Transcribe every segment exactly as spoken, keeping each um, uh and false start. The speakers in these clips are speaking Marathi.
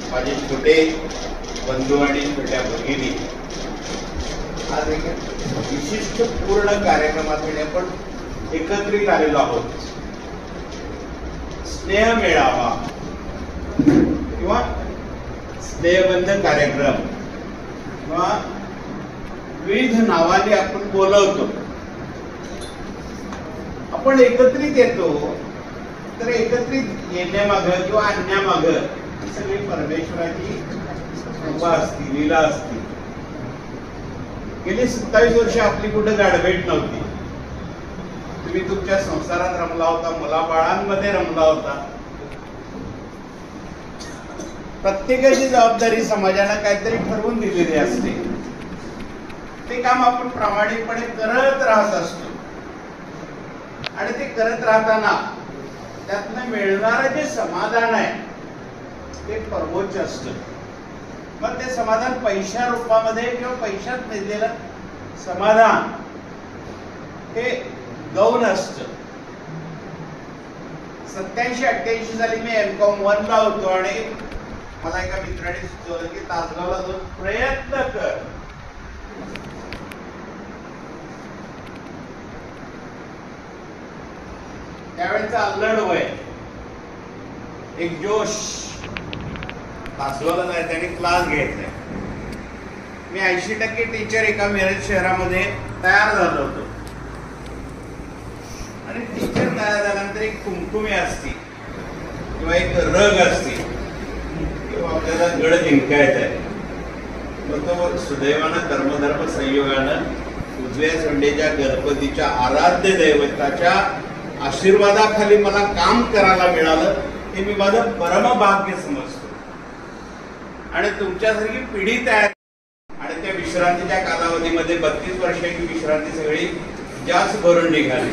माझे छोटे बंधू आणि छोट्या भगिनी, आज एक विशिष्ट पूर्ण कार्यक्रमासाठी आपण एकत्रित आलेलो आहोत. स्नेह मेळावा किंवा स्नेहबंध कार्यक्रम किंवा विविध नावाने आपण बोलवतो. आपण एकत्रित येतो तर एकत्रित येण्यामागं किंवा आणण्यामागं सगळी परमेश्वराची कृपा असती, लीला असती. गेली सत्तावीस वर्ष आपली कुठे गाडभेट नव्हती. तुम्ही तुमच्या संसारात रमला होता, मुलाबाळांमध्ये रमला होता. प्रत्येकाची जबाबदारी समाजाला काहीतरी ठरवून दिलेली असते. ते काम आपण प्रामाणिकपणे करत राहत असतो आणि ते करत राहताना त्यातनं मिळणारं जे समाधान आहे ते सर्वोच्च असतं. मग ते समाधान पैशा रूपामध्ये किंवा पैशात नेलेलं समाधान हे गौण असतं. सत्याऐंशी अठ्ठ्याऐंशी साली मी एम कॉम वन ला होतो आणि मला एका मित्राने सुचवलं की तासगावला जाऊन प्रयत्न कर. त्यावेळेचा अल्लड वय, एक जोश, तासगावला जायचं आणि क्लास घ्यायचा. मी ऐंशी टक्के टीचर एका मिरज शहरामध्ये तयार झालो होतो आणि टीचर तयार झाल्यानंतर एक कुमकुमी असती किंवा एक रग असती किंवा आपल्याला गड जिंकायचा आहे. मग तो सुदैवानं धर्मधर्म संयोगानं उजव्या संडेच्या गणपतीच्या आराध्य दैवताच्या आशीर्वादाखाली मला काम करायला मिळालं हे मी माझं परमभाग्य समजतो. आणि तुमच्यासारखी पिढी तयार आणि त्या विश्रांतीच्या कालावधीमध्ये बत्तीस वर्षाची विश्रांती सगळी जास्त भरून निघाली.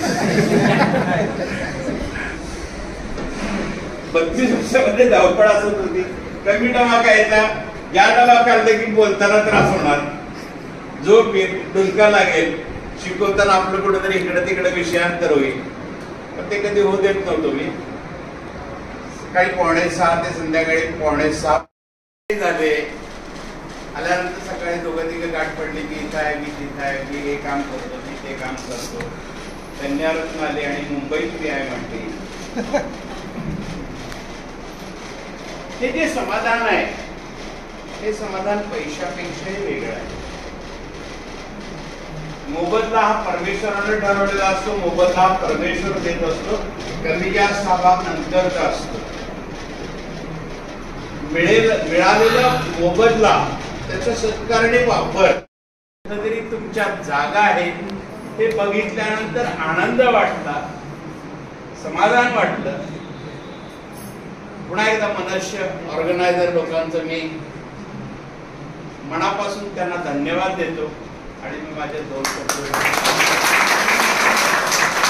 बत्तीस वर्षामध्ये धावपळ असत होती. कमी टमाका यायचा, या टमाका आलं की बोलताना त्रास होणार, झोप येईल, डुलका लागेल, शिकवताना आपलं कुठेतरी इकडे तिकडे विषयांतर होईल. पण ते कधी होऊ देत नव्हतो मी. सकाळी पावणे सहा ते संध्याकाळी पावणे सहा झाले. आल्यानंतर सकाळी दोघं तिघं गाठ पडली की इथं आहे, मी तिथं आहे, मी हे काम करतो, मी ते काम करतो. कन्यारत्न आले आणि मुंबईत मी आहे म्हणते. हे जे समाधान आहे हे समाधान पैशापेक्षाही वेगळं आहे. मोबदला हा परमेश्वराने ठरवलेला असतो. मोबदला हा परमेश्वर देत असतो. कमी जास्त हा भाग नंतरचा असतो. मिळेल मिळालेला मोबदला त्याचा सत्कारणे वापर तरी तुमच्या जागा आहे हे बघितल्यानंतर आनंद वाटला, समाधान वाटलं. पुन्हा एकदा मनुष्य ऑर्गनायझर लोकांचं मी मनापासून त्यांना धन्यवाद देतो आणि मी माझे दोन शब्द